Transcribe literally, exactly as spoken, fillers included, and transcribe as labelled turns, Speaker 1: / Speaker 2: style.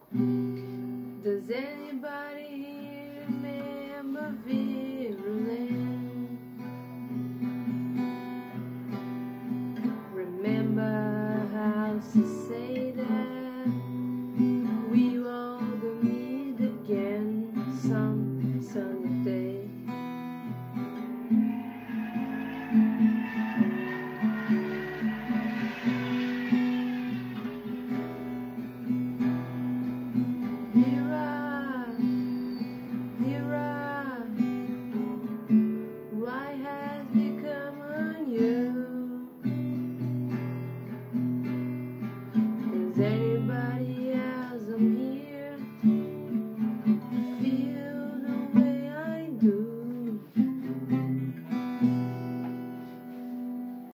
Speaker 1: Does anybody here remember Virulent? Remember how to say that we all gonna meet again some sunny day. Mira, Mira, why has become on you? Does